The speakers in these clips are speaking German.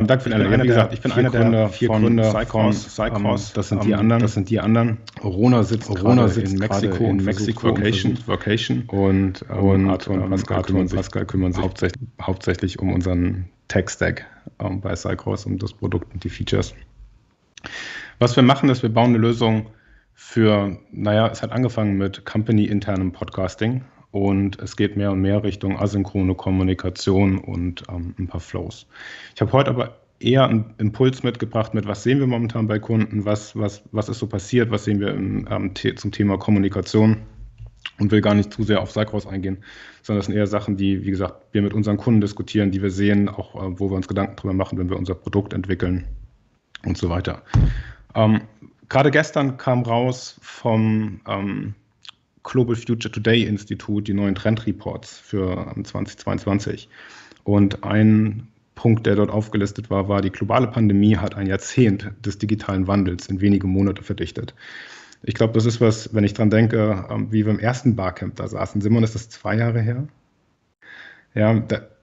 Danke für die Einladung. Wie gesagt, ich bin einer der vier Gründer von Cycross. Das sind die anderen. Rona sitzt in Mexiko und Vacation. Und Arthur und Pascal kümmern sich hauptsächlich um unseren Tech-Stack bei Cycross, um das Produkt und die Features. Was wir machen, ist, wir bauen eine Lösung für, es hat angefangen mit company-internem Podcasting und es geht mehr und mehr Richtung asynchrone Kommunikation und ein paar Flows. Ich habe heute aber eher einen Impuls mitgebracht mit, was sehen wir momentan bei Kunden, was ist so passiert, was sehen wir zum Thema Kommunikation und will gar nicht zu sehr auf Cycross eingehen, sondern das sind eher Sachen, die, wie gesagt, wir mit unseren Kunden diskutieren, die wir sehen, auch wo wir uns Gedanken drüber machen, wenn wir unser Produkt entwickeln und so weiter. Gerade gestern kam raus vom Global Future Today Institut die neuen Trendreports für 2022. Und ein Punkt, der dort aufgelistet war, die globale Pandemie hat ein Jahrzehnt des digitalen Wandels in wenige Monate verdichtet. Ich glaube, das ist was, wenn ich dran denke, wie wir im ersten Barcamp da saßen. Simon, ist das 2 Jahre her? Ja,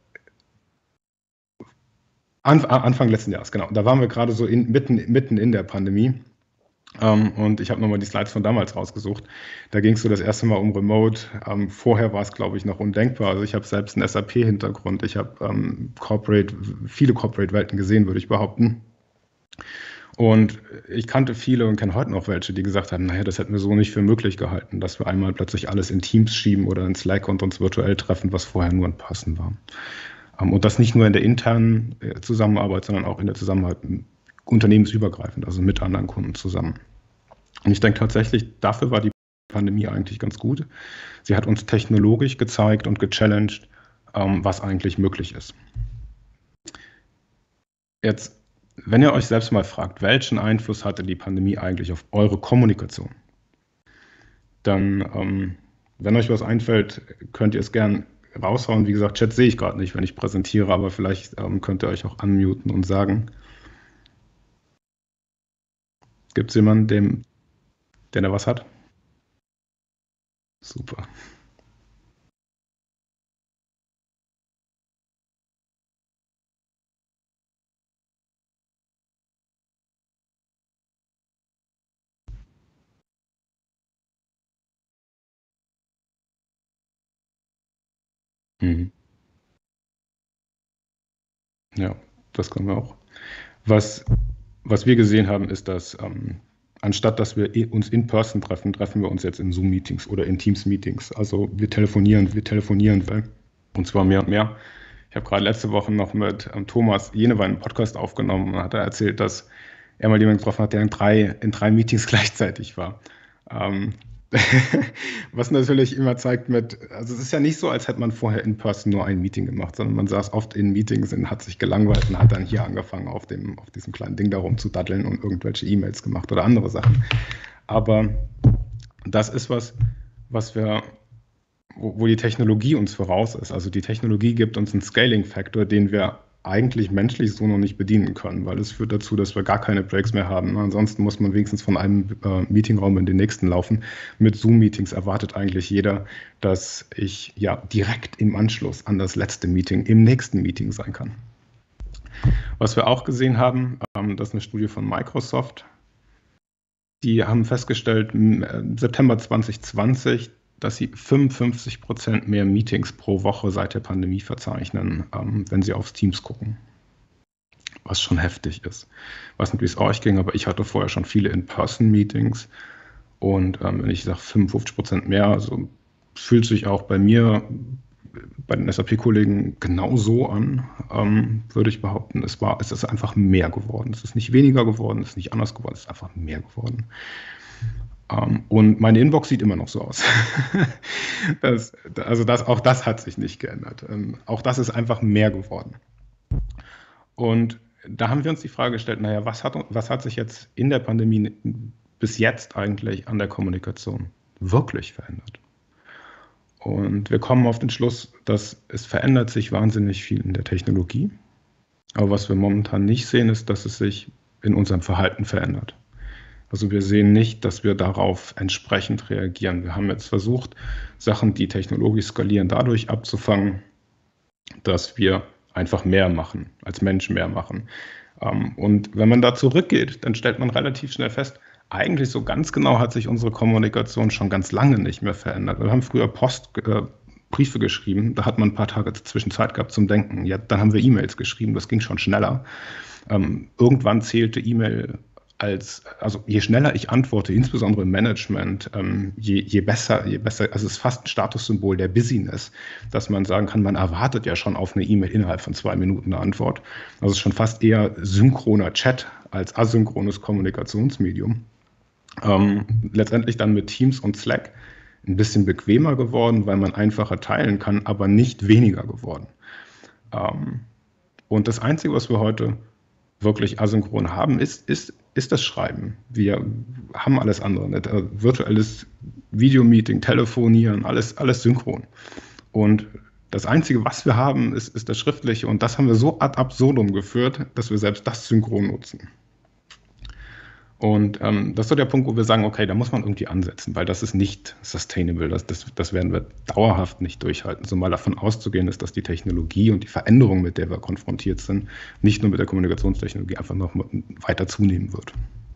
Anfang letzten Jahres, genau. Da waren wir gerade so mitten in der Pandemie. Und ich habe nochmal die Slides von damals rausgesucht. Da ging es so das erste Mal um Remote. Vorher war es, glaube ich, noch undenkbar. Also ich habe selbst einen SAP-Hintergrund. Ich habe viele Corporate-Welten gesehen, würde ich behaupten. Und ich kannte viele und kenne heute noch welche, die gesagt haben, das hätten wir so nicht für möglich gehalten, dass wir einmal plötzlich alles in Teams schieben oder in Slack und uns virtuell treffen, was vorher nur ein Passen war. Und das nicht nur in der internen Zusammenarbeit, sondern auch in der Zusammenarbeit unternehmensübergreifend, also mit anderen Kunden zusammen. Und ich denke tatsächlich, dafür war die Pandemie eigentlich ganz gut. Sie hat uns technologisch gezeigt und gechallenged, was eigentlich möglich ist. Jetzt, wenn ihr euch selbst mal fragt, welchen Einfluss hatte die Pandemie eigentlich auf eure Kommunikation, dann, wenn euch was einfällt, könnt ihr es gern raushauen. Wie gesagt, Chat sehe ich gerade nicht, wenn ich präsentiere, aber vielleicht könnt ihr euch auch unmuten und sagen. Gibt es jemanden, der da was hat? Super. Mhm. Ja, das können wir auch. Was wir gesehen haben, ist, dass anstatt dass wir uns in person treffen wir uns jetzt in Zoom-Meetings oder in Teams-Meetings. Also wir telefonieren, und zwar mehr und mehr. Ich habe gerade letzte Woche noch mit Thomas Jenewein einen Podcast aufgenommen und hat erzählt, dass er mal jemanden getroffen hat, der in drei Meetings gleichzeitig war. Was natürlich immer zeigt also es ist ja nicht so, als hätte man vorher in person nur ein Meeting gemacht, sondern man saß oft in Meetings und hat sich gelangweilt und hat dann hier angefangen, auf diesem kleinen Ding da rumzudaddeln und irgendwelche E-Mails gemacht oder andere Sachen. Aber das ist wo die Technologie uns voraus ist. Also die Technologie gibt uns einen Scaling-Faktor, den wir eigentlich menschlich so noch nicht bedienen können, weil es führt dazu, dass wir gar keine Breaks mehr haben. Ansonsten muss man wenigstens von einem Meetingraum in den nächsten laufen. Mit Zoom-Meetings erwartet eigentlich jeder, dass ich direkt im Anschluss an das letzte Meeting im nächsten Meeting sein kann. Was wir auch gesehen haben, das ist eine Studie von Microsoft. Die haben festgestellt, im September 2020, dass sie 55% mehr Meetings pro Woche seit der Pandemie verzeichnen, wenn sie aufs Teams gucken. Was schon heftig ist. Ich weiß nicht, wie es euch ging, aber ich hatte vorher schon viele In-Person-Meetings. Und wenn ich sage 55% mehr, also fühlt sich auch bei mir, bei den SAP-Kollegen genauso an, würde ich behaupten. Es ist einfach mehr geworden. Es ist nicht weniger geworden, es ist nicht anders geworden, es ist einfach mehr geworden. Und meine Inbox sieht immer noch so aus. Auch das hat sich nicht geändert. Auch das ist einfach mehr geworden. Und da haben wir uns die Frage gestellt, was hat sich jetzt in der Pandemie bis jetzt eigentlich an der Kommunikation wirklich verändert? Und wir kommen auf den Schluss, dass es verändert sich wahnsinnig viel in der Technologie. Aber was wir momentan nicht sehen, ist, dass es sich in unserem Verhalten verändert. Also wir sehen nicht, dass wir darauf entsprechend reagieren. Wir haben jetzt versucht, Sachen, die technologisch skalieren, dadurch abzufangen, dass wir einfach mehr machen, als Mensch mehr machen. Und wenn man da zurückgeht, dann stellt man relativ schnell fest, eigentlich so ganz genau hat sich unsere Kommunikation schon ganz lange nicht mehr verändert. Wir haben früher Briefe geschrieben, da hat man ein paar Tage Zwischenzeit gehabt zum Denken. Ja, dann haben wir E-Mails geschrieben, das ging schon schneller. Irgendwann zählte E-Mail also je schneller ich antworte, insbesondere im Management, je besser, also es ist fast ein Statussymbol der Busyness, dass man sagen kann, man erwartet ja schon auf eine E-Mail innerhalb von 2 Minuten eine Antwort. Also es ist schon fast eher synchroner Chat als asynchrones Kommunikationsmedium. Letztendlich dann mit Teams und Slack ein bisschen bequemer geworden, weil man einfacher teilen kann, aber nicht weniger geworden. Und das Einzige, was wir heute wirklich asynchron haben, ist das Schreiben. Wir haben alles andere, nicht? Virtuelles Videomeeting, Telefonieren, alles synchron. Und das Einzige, was wir haben, ist das Schriftliche. Und das haben wir so ad absurdum geführt, dass wir selbst das synchron nutzen. Und das ist so der Punkt, wo wir sagen, okay, da muss man irgendwie ansetzen, weil das ist nicht sustainable, das werden wir dauerhaft nicht durchhalten. So mal davon auszugehen ist, dass die Technologie und die Veränderung, mit der wir konfrontiert sind, nicht nur mit der Kommunikationstechnologie, einfach noch weiter zunehmen wird.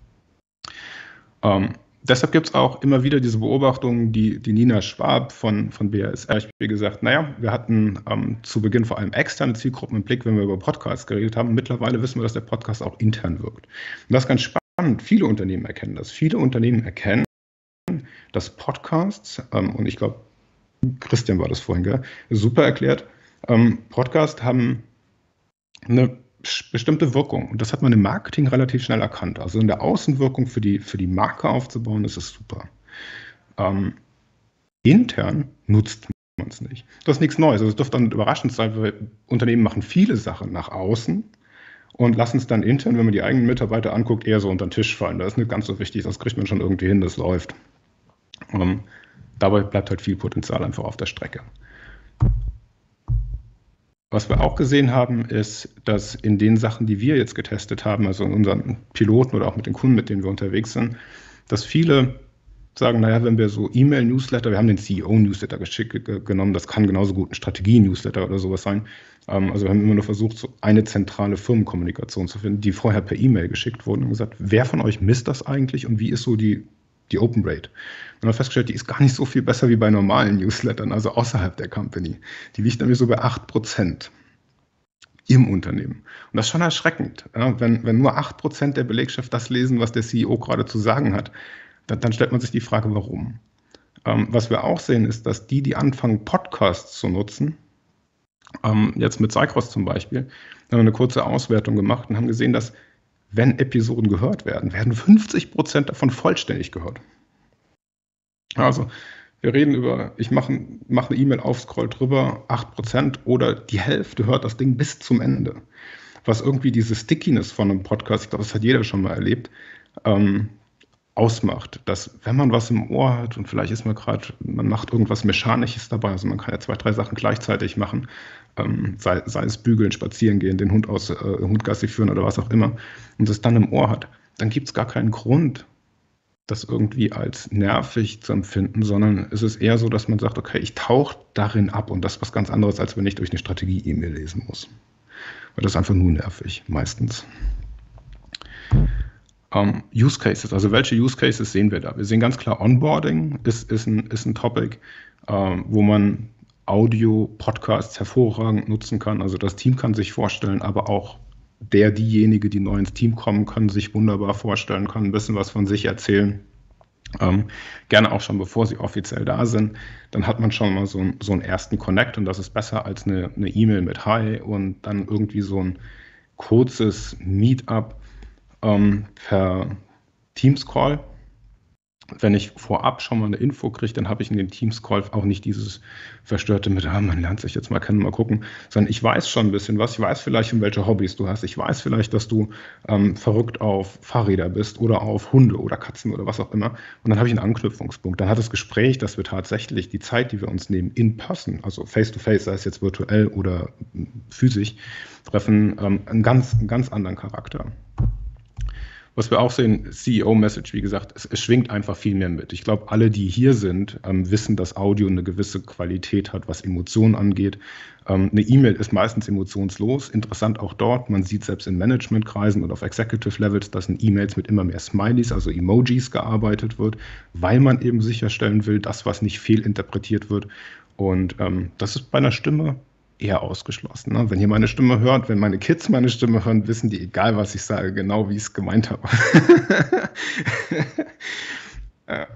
Deshalb gibt es auch immer wieder diese Beobachtungen, die Nina Schwab von BASF gesagt, naja, wir hatten zu Beginn vor allem externe Zielgruppen im Blick, wenn wir über Podcasts geredet haben. Mittlerweile wissen wir, dass der Podcast auch intern wirkt. Und das ist ganz spannend. Viele Unternehmen erkennen das. Viele Unternehmen erkennen, dass Podcasts, und ich glaube, Christian war das vorhin, gell, super erklärt, Podcasts haben eine bestimmte Wirkung. Und das hat man im Marketing relativ schnell erkannt. Also in der Außenwirkung für die Marke aufzubauen, ist es super. Intern nutzt man es nicht. Das ist nichts Neues. Also es dürfte dann überraschend sein, weil Unternehmen machen viele Sachen nach außen und lassen es dann intern, wenn man die eigenen Mitarbeiter anguckt, eher so unter den Tisch fallen. Das ist nicht ganz so wichtig, das kriegt man schon irgendwie hin, das läuft. Dabei bleibt halt viel Potenzial einfach auf der Strecke. Was wir auch gesehen haben, ist, dass in den Sachen, die wir jetzt getestet haben, also in unseren Piloten oder auch mit den Kunden, mit denen wir unterwegs sind, dass viele sagen, naja, wenn wir so E-Mail-Newsletter, wir haben den CEO-Newsletter genommen, das kann genauso gut ein Strategie-Newsletter oder sowas sein. Also wir haben immer nur versucht, so eine zentrale Firmenkommunikation zu finden, die vorher per E-Mail geschickt wurden und gesagt, wer von euch misst das eigentlich und wie ist so die Open Rate? Und dann haben wir festgestellt, die ist gar nicht so viel besser wie bei normalen Newslettern, also außerhalb der Company. Die liegt nämlich so bei 8% im Unternehmen. Und das ist schon erschreckend, ja, wenn nur 8% der Belegschaft das lesen, was der CEO gerade zu sagen hat. Dann stellt man sich die Frage, warum. Was wir auch sehen, ist, dass die anfangen, Podcasts zu nutzen, jetzt mit Cycross zum Beispiel, haben wir eine kurze Auswertung gemacht und haben gesehen, dass, wenn Episoden gehört werden 50% davon vollständig gehört. Also, wir reden über, ich mache eine E-Mail auf, scroll drüber, 8% oder die Hälfte hört das Ding bis zum Ende. Was irgendwie diese Stickiness von einem Podcast, ich glaube, das hat jeder schon mal erlebt, ausmacht, dass wenn man was im Ohr hat und vielleicht ist man macht irgendwas Mechanisches dabei, also man kann ja 2, 3 Sachen gleichzeitig machen, sei es bügeln, spazieren gehen, den Hund Gassi führen oder was auch immer, und es dann im Ohr hat, dann gibt es gar keinen Grund, das irgendwie als nervig zu empfinden, sondern es ist eher so, dass man sagt, okay, ich tauche darin ab und das ist was ganz anderes, als wenn ich durch eine Strategie-E-Mail lesen muss. Weil das ist einfach nur nervig, meistens. Use Cases, also welche Use Cases sehen wir da? Wir sehen ganz klar, Onboarding ist ein Topic, wo man Audio-Podcasts hervorragend nutzen kann. Also das Team kann sich vorstellen, aber auch diejenige, die neu ins Team kommen, können sich wunderbar vorstellen, können ein bisschen was von sich erzählen. Gerne auch schon bevor sie offiziell da sind. Dann hat man schon mal so einen ersten Connect und das ist besser als eine E-Mail mit Hi und dann irgendwie so ein kurzes Meetup per Teams-Call. Wenn ich vorab schon mal eine Info kriege, dann habe ich in den Teams-Call auch nicht dieses Verstörte mit, man lernt sich jetzt mal kennen, mal gucken, sondern ich weiß schon ein bisschen was. Ich weiß vielleicht, um welche Hobbys du hast. Ich weiß vielleicht, dass du verrückt auf Fahrräder bist oder auf Hunde oder Katzen oder was auch immer. Und dann habe ich einen Anknüpfungspunkt. Dann hat das Gespräch, dass wir tatsächlich die Zeit, die wir uns nehmen, in person, also face-to-face, sei es jetzt virtuell oder physisch, treffen, einen ganz anderen Charakter. Was wir auch sehen, CEO-Message, wie gesagt, es schwingt einfach viel mehr mit. Ich glaube, alle, die hier sind, wissen, dass Audio eine gewisse Qualität hat, was Emotionen angeht. Eine E-Mail ist meistens emotionslos. Interessant auch dort, man sieht selbst in Managementkreisen und auf Executive Levels, dass in E-Mails mit immer mehr Smileys, also Emojis, gearbeitet wird, weil man eben sicherstellen will, dass was nicht fehlinterpretiert wird. Und das ist bei einer Stimme eher ausgeschlossen. Ne? Wenn ihr meine Stimme hört, wenn meine Kids meine Stimme hören, wissen die, egal was ich sage, genau wie ich es gemeint habe. Ja.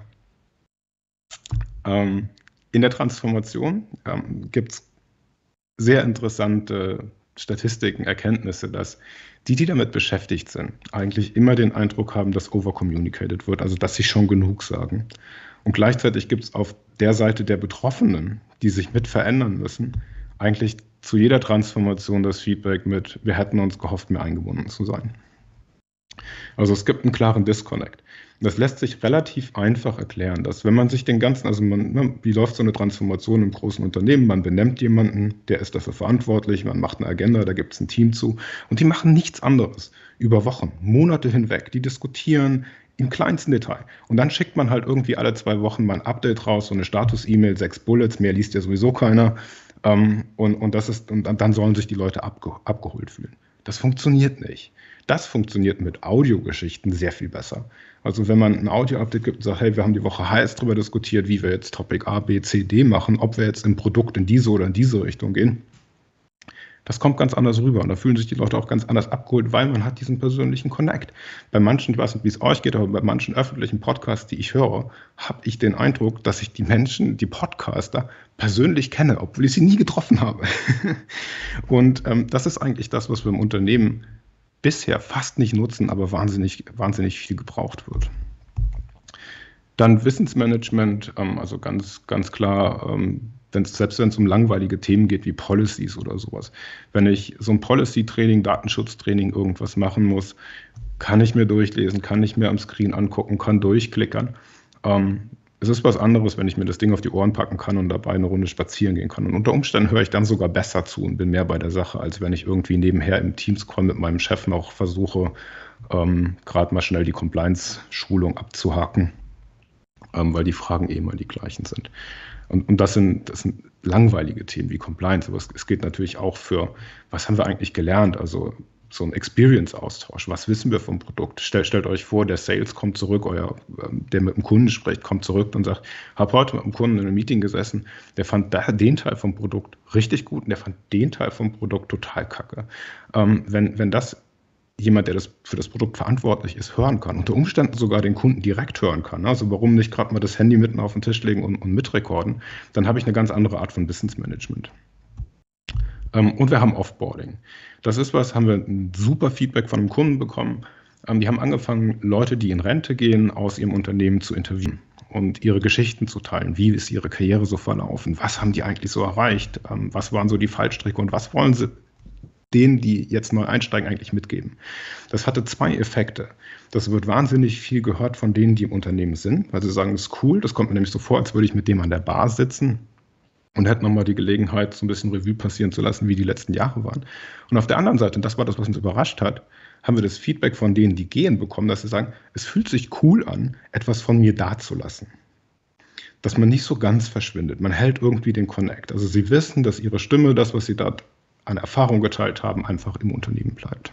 In der Transformation gibt es sehr interessante Statistiken, Erkenntnisse, dass die damit beschäftigt sind, eigentlich immer den Eindruck haben, dass overcommunicated wird, also dass sie schon genug sagen. Und gleichzeitig gibt es auf der Seite der Betroffenen, die sich mit verändern müssen, eigentlich zu jeder Transformation das Feedback mit, wir hätten uns gehofft, mehr eingebunden zu sein. Also es gibt einen klaren Disconnect. Das lässt sich relativ einfach erklären, dass wenn man sich den ganzen, wie läuft so eine Transformation im großen Unternehmen, man benennt jemanden, der ist dafür verantwortlich, man macht eine Agenda, da gibt es ein Team zu und die machen nichts anderes über Wochen, Monate hinweg, die diskutieren im kleinsten Detail. Und dann schickt man halt irgendwie alle 2 Wochen mal ein Update raus, so eine Status-E-Mail, 6 Bullets, mehr liest ja sowieso keiner. Und dann sollen sich die Leute abgeholt fühlen. Das funktioniert nicht. Das funktioniert mit Audiogeschichten sehr viel besser. Also wenn man ein Audio-Update gibt und sagt, hey, wir haben die Woche heiß darüber diskutiert, wie wir jetzt Topic A, B, C, D machen, ob wir jetzt im Produkt in diese oder in diese Richtung gehen. Das kommt ganz anders rüber und da fühlen sich die Leute auch ganz anders abgeholt, weil man hat diesen persönlichen Connect. Bei manchen, ich weiß nicht, wie es euch geht, aber bei manchen öffentlichen Podcasts, die ich höre, habe ich den Eindruck, dass ich die Menschen, die Podcaster, persönlich kenne, obwohl ich sie nie getroffen habe. Und das ist eigentlich das, was wir im Unternehmen bisher fast nicht nutzen, aber wahnsinnig viel gebraucht wird. Dann Wissensmanagement, also ganz klar, selbst wenn es um langweilige Themen geht wie Policies oder sowas. Wenn ich so ein Policy-Training, Datenschutztraining irgendwas machen muss, kann ich mir durchlesen, kann ich mir am Screen angucken, kann durchklickern. Es ist was anderes, wenn ich mir das Ding auf die Ohren packen kann und dabei eine Runde spazieren gehen kann. Und unter Umständen höre ich dann sogar besser zu und bin mehr bei der Sache, als wenn ich irgendwie nebenher im Teams-Call mit meinem Chef noch versuche, gerade mal schnell die Compliance-Schulung abzuhaken, weil die Fragen eh mal die gleichen sind. Und das sind langweilige Themen wie Compliance, aber es geht natürlich auch für, was haben wir eigentlich gelernt, also so ein Experience-Austausch, was wissen wir vom Produkt? Stellt euch vor, der Sales kommt zurück, der mit dem Kunden spricht, kommt zurück und sagt, habe heute mit dem Kunden in einem Meeting gesessen, der fand den Teil vom Produkt richtig gut und der fand den Teil vom Produkt total kacke. Wenn das jemand, der für das Produkt verantwortlich ist, hören kann, unter Umständen sogar den Kunden direkt hören kann. Also warum nicht gerade mal das Handy mitten auf den Tisch legen und mitrekorden, dann habe ich eine ganz andere Art von Wissensmanagement. Und wir haben Offboarding. Das ist haben wir ein super Feedback von einem Kunden bekommen. Die haben angefangen, Leute, die in Rente gehen, aus ihrem Unternehmen zu interviewen und ihre Geschichten zu teilen. Wie ist ihre Karriere so verlaufen? Was haben die eigentlich so erreicht? Was waren so die Fallstricke und was wollen sie denen, die jetzt neu einsteigen, eigentlich mitgeben? Das hatte 2 Effekte. Das wird wahnsinnig viel gehört von denen, die im Unternehmen sind, weil sie sagen, das ist cool, das kommt mir nämlich so vor, als würde ich mit dem an der Bar sitzen und hätte nochmal die Gelegenheit, so ein bisschen Revue passieren zu lassen, wie die letzten Jahre waren. Und auf der anderen Seite, und das war das, was uns überrascht hat, haben wir das Feedback von denen, die gehen, bekommen, dass sie sagen, es fühlt sich cool an, etwas von mir dazulassen. Dass man nicht so ganz verschwindet. Man hält irgendwie den Connect. Also sie wissen, dass ihre Stimme, das, was sie da an Erfahrung geteilt haben, einfach im Unternehmen bleibt.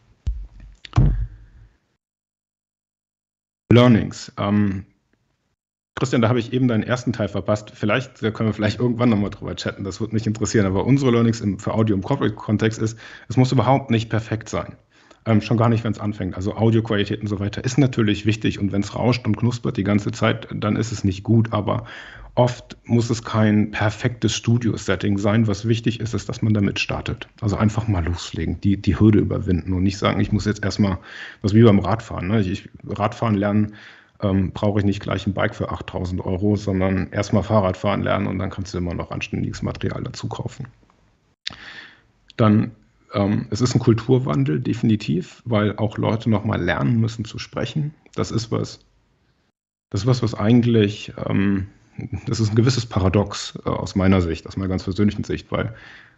Learnings. Christian, da habe ich eben deinen ersten Teil verpasst. Da können wir irgendwann nochmal drüber chatten. Das würde mich interessieren. Aber unsere Learnings für Audio im Corporate-Kontext ist, es muss überhaupt nicht perfekt sein. Schon gar nicht, wenn es anfängt. Also Audioqualität und so weiter ist natürlich wichtig. Und wenn es rauscht und knuspert die ganze Zeit, dann ist es nicht gut. Aber oft muss es kein perfektes Studio-Setting sein. Was wichtig ist, ist, dass man damit startet. Also einfach mal loslegen, die Hürde überwinden und nicht sagen, ich muss jetzt erstmal, was wie beim Radfahren. Ne? Radfahren lernen, brauche ich nicht gleich ein Bike für 8.000 €, sondern erstmal Fahrradfahren lernen und dann kannst du immer noch anständiges Material dazu kaufen. Dann, es ist ein Kulturwandel, definitiv, weil auch Leute nochmal lernen müssen zu sprechen. Das ist was eigentlich, das ist ein gewisses Paradox aus meiner Sicht, aus meiner ganz persönlichen Sicht, weil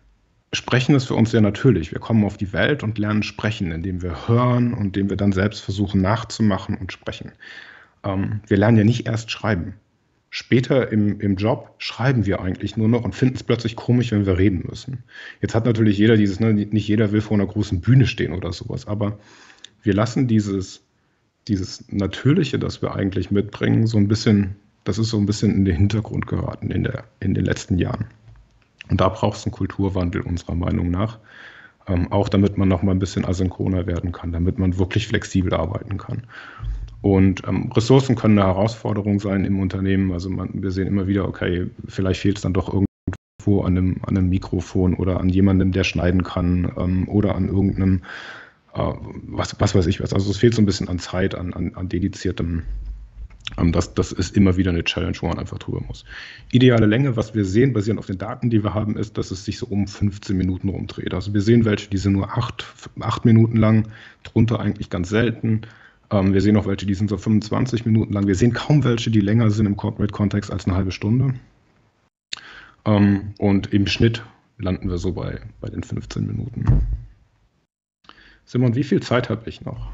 Sprechen ist für uns sehr natürlich. Wir kommen auf die Welt und lernen sprechen, indem wir hören und indem wir dann selbst versuchen nachzumachen und sprechen. Wir lernen ja nicht erst schreiben. Später im Job schreiben wir eigentlich nur noch und finden es plötzlich komisch, wenn wir reden müssen. Jetzt hat natürlich jeder dieses, ne, nicht jeder will vor einer großen Bühne stehen oder sowas, aber wir lassen dieses Natürliche, das wir eigentlich mitbringen, so ein bisschen, das ist so ein bisschen in den Hintergrund geraten in den letzten Jahren. Und da braucht es einen Kulturwandel unserer Meinung nach, auch damit man noch mal ein bisschen asynchroner werden kann, damit man wirklich flexibel arbeiten kann. Und Ressourcen können eine Herausforderung sein im Unternehmen. Also wir sehen immer wieder, okay, vielleicht fehlt es dann doch irgendwo an einem Mikrofon oder an jemandem, der schneiden kann oder an irgendeinem, was weiß ich was. Also es fehlt so ein bisschen an Zeit, an dediziertem. Das ist immer wieder eine Challenge, wo man einfach drüber muss. Ideale Länge, was wir sehen, basierend auf den Daten, die wir haben, ist, dass es sich so um 15 Minuten rumdreht. Also wir sehen welche, die sind nur 8 Minuten lang, drunter eigentlich ganz selten. Wir sehen auch welche, die sind so 25 Minuten lang. Wir sehen kaum welche, die länger sind im Corporate-Kontext als eine halbe Stunde. Und im Schnitt landen wir so bei den 15 Minuten. Simon, wie viel Zeit habe ich noch?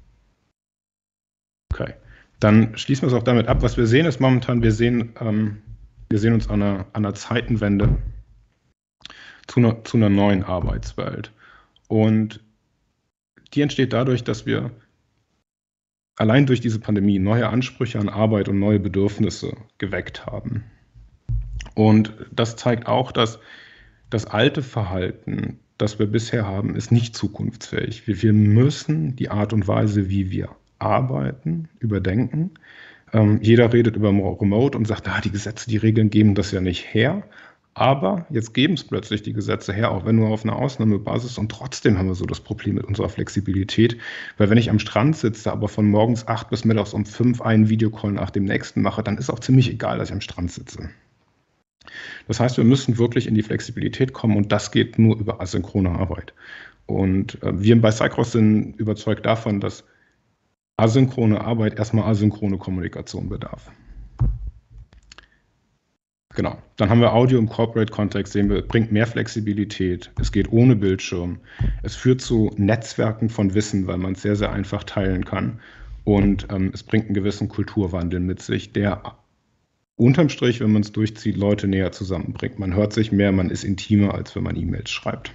Okay, dann schließen wir es auch damit ab. Was wir sehen ist momentan, wir sehen uns an einer Zeitenwende zu einer neuen Arbeitswelt. Und die entsteht dadurch, dass wir allein durch diese Pandemie neue Ansprüche an Arbeit und neue Bedürfnisse geweckt haben. Und das zeigt auch, dass das alte Verhalten, das wir bisher haben, ist nicht zukunftsfähig. Wir müssen die Art und Weise, wie wir arbeiten, überdenken. Jeder redet über Remote und sagt, die Gesetze, die Regeln geben das ja nicht her. Aber jetzt geben es plötzlich die Gesetze her, auch wenn nur auf einer Ausnahmebasis. Und trotzdem haben wir so das Problem mit unserer Flexibilität. Weil wenn ich am Strand sitze, aber von morgens 8 bis mittags um 5 einen Videocall nach dem nächsten mache, dann ist auch ziemlich egal, dass ich am Strand sitze. Das heißt, wir müssen wirklich in die Flexibilität kommen und das geht nur über asynchrone Arbeit. Und wir bei Cycross sind überzeugt davon, dass asynchrone Arbeit erstmal asynchrone Kommunikation bedarf. Genau, dann haben wir Audio im Corporate-Kontext, sehen wir, bringt mehr Flexibilität, es geht ohne Bildschirm, es führt zu Netzwerken von Wissen, weil man es sehr, sehr einfach teilen kann und es bringt einen gewissen Kulturwandel mit sich, der unterm Strich, wenn man es durchzieht, Leute näher zusammenbringt. Man hört sich mehr, man ist intimer, als wenn man E-Mails schreibt.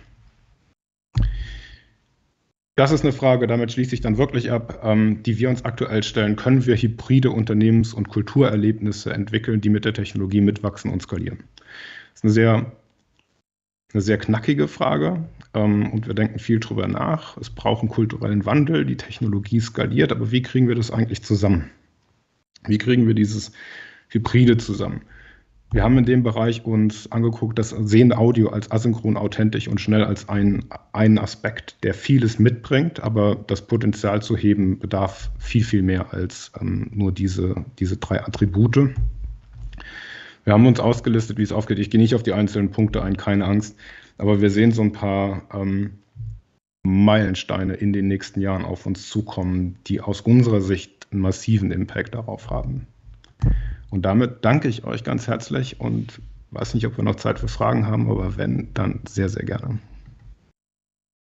Das ist eine Frage, damit schließe ich dann wirklich ab, die wir uns aktuell stellen. Können wir hybride Unternehmens- und Kulturerlebnisse entwickeln, die mit der Technologie mitwachsen und skalieren? Das ist eine sehr knackige Frage und wir denken viel drüber nach. Es braucht einen kulturellen Wandel, die Technologie skaliert, aber wie kriegen wir das eigentlich zusammen? Wie kriegen wir dieses Hybride zusammen? Wir haben in dem Bereich uns angeguckt, das Sehen Audio als asynchron, authentisch und schnell als einen Aspekt, der vieles mitbringt, aber das Potenzial zu heben bedarf viel, viel mehr als nur diese 3 Attribute. Wir haben uns ausgelistet, wie es aufgeht. Ich gehe nicht auf die einzelnen Punkte ein, keine Angst, aber wir sehen so ein paar Meilensteine in den nächsten Jahren auf uns zukommen, die aus unserer Sicht einen massiven Impact darauf haben. Und damit danke ich euch ganz herzlich und weiß nicht, ob wir noch Zeit für Fragen haben, aber wenn, dann sehr, sehr gerne.